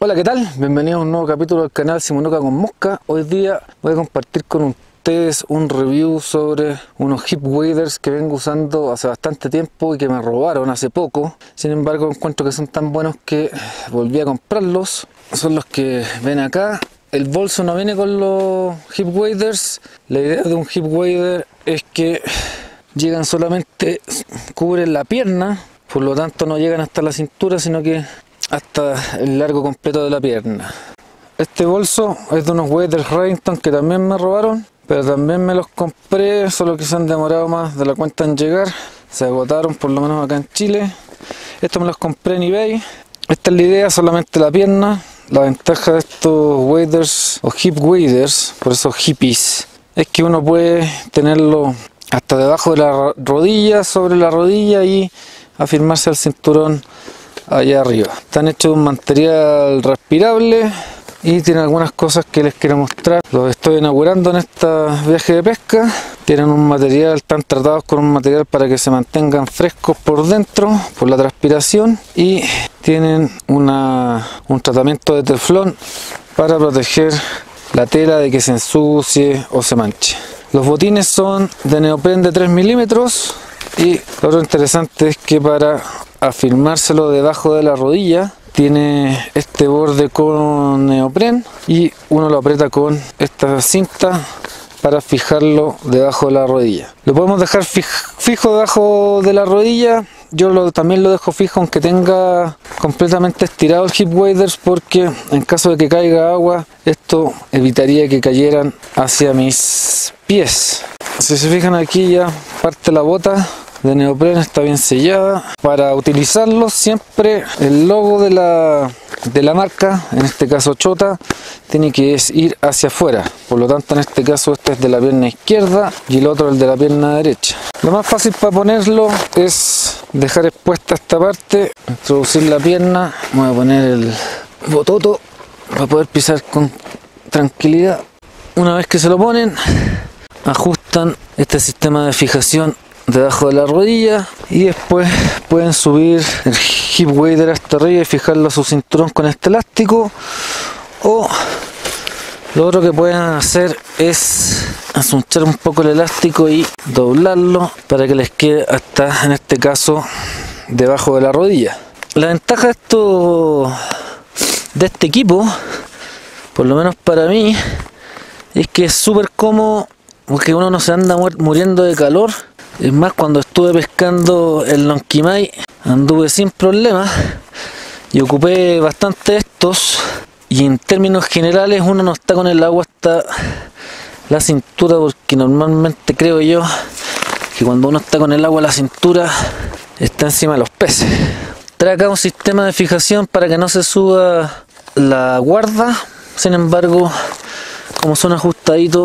Hola, ¿qué tal? Bienvenidos a un nuevo capítulo del canal Simonuca con Mosca. Hoy día voy a compartir con ustedes un review sobre unos hip waders que vengo usando hace bastante tiempo y que me robaron hace poco. Sin embargo, encuentro que son tan buenos que volví a comprarlos. Son los que ven acá. El bolso no viene con los hip waders. La idea de un hip wader es que llegan solamente, cubren la pierna, por lo tanto no llegan hasta la cintura, sino que hasta el largo completo de la pierna. Este bolso es de unos waders Remington que también me robaron, pero también me los compré, solo que se han demorado más de la cuenta en llegar. Se agotaron, por lo menos acá en Chile. Estos me los compré en eBay. Esta es la idea, solamente la pierna. La ventaja de estos waders o hip waders, por eso hippies, es que uno puede tenerlo hasta debajo de la rodilla, sobre la rodilla, y afirmarse al cinturón allá arriba. Están hechos de un material respirable y tienen algunas cosas que les quiero mostrar. Los estoy inaugurando en este viaje de pesca. Tienen un material, están tratados con un material para que se mantengan frescos por dentro, por la transpiración, y tienen un tratamiento de teflón para proteger la tela de que se ensucie o se manche. Los botines son de neopren de 3 milímetros y lo otro interesante es que para afirmárselo debajo de la rodilla tiene este borde con neopren y uno lo aprieta con esta cinta para fijarlo debajo de la rodilla. Lo podemos dejar fijo debajo de la rodilla. Yo también lo dejo fijo aunque tenga completamente estirado el hip waders, porque en caso de que caiga agua, esto evitaría que cayeran hacia mis pies. Si se fijan, aquí ya parte la bota de neopren, está bien sellada. Para utilizarlo siempre el logo de la marca, en este caso Chota, tiene que ir hacia afuera. Por lo tanto, en este caso este es de la pierna izquierda y el otro el de la pierna derecha. Lo más fácil para ponerlo es dejar expuesta esta parte, introducir la pierna. Voy a poner el bototo para poder pisar con tranquilidad. Una vez que se lo ponen, ajustan este sistema de fijación debajo de la rodilla y después pueden subir el hip wader hasta arriba y fijarlo a su cinturón con este elástico, o lo otro que pueden hacer es asunchar un poco el elástico y doblarlo para que les quede hasta, en este caso, debajo de la rodilla. La ventaja de este equipo, por lo menos para mí, es que es súper cómodo, porque uno no se anda muriendo de calor. Es más, cuando estuve pescando el Lonquimay anduve sin problemas y ocupé bastante estos, y en términos generales uno no está con el agua hasta la cintura, porque normalmente creo yo que cuando uno está con el agua a la cintura está encima de los peces. Trae acá un sistema de fijación para que no se suba la guarda. Sin embargo, como son ajustaditos,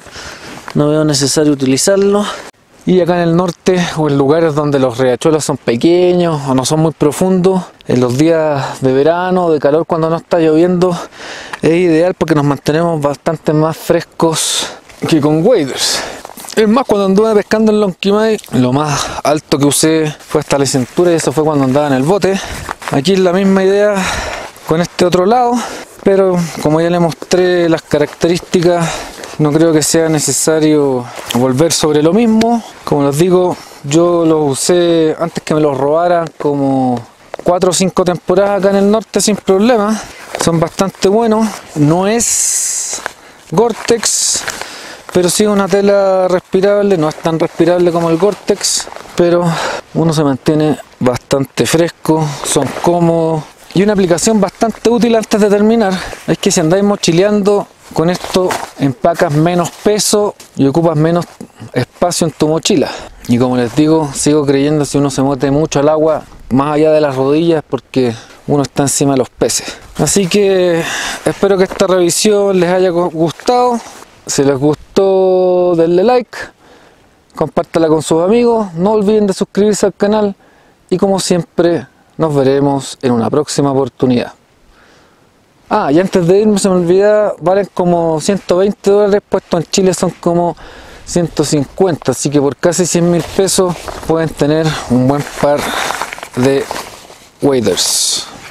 no veo necesario utilizarlo. Y acá en el norte, o en lugares donde los riachuelos son pequeños o no son muy profundos, en los días de verano, de calor, cuando no está lloviendo, es ideal porque nos mantenemos bastante más frescos que con waders. Es más, cuando anduve pescando en Lonquimay, lo más alto que usé fue hasta la cintura, y eso fue cuando andaba en el bote. Aquí es la misma idea con este otro lado, pero como ya le mostré las características, no creo que sea necesario volver sobre lo mismo. Como les digo, yo los usé antes que me los robaran como 4 o 5 temporadas acá en el norte sin problema. Son bastante buenos. No es Gore-Tex, pero sí una tela respirable. No es tan respirable como el Gore-Tex, pero uno se mantiene bastante fresco, son cómodos. Y una aplicación bastante útil antes de terminar es que si andáis mochileando, con esto empacas menos peso y ocupas menos espacio en tu mochila. Y como les digo, sigo creyendo, si uno se mete mucho al agua, más allá de las rodillas, porque uno está encima de los peces. Así que espero que esta revisión les haya gustado. Si les gustó, denle like, compártala con sus amigos, no olviden de suscribirse al canal, y como siempre, nos veremos en una próxima oportunidad. Y antes de irme se me olvidaba, valen como $120, puesto en Chile son como 150, así que por casi 100.000 pesos pueden tener un buen par de waders.